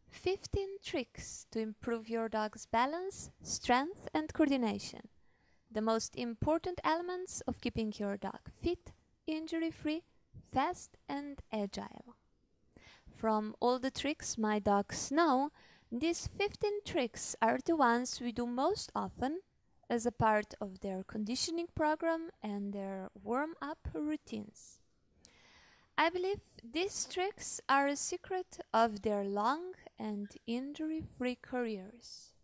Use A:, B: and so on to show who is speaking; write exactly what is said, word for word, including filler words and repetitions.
A: fifteen tricks to improve your dog's balance, strength, and coordination. The most important elements of keeping your dog fit, injury-free, fast, and agile. From all the tricks my dogs know, these fifteen tricks are the ones we do most often as a part of their conditioning program and their warm-up routines. I believe these tricks are a secret of their long and injury-free careers.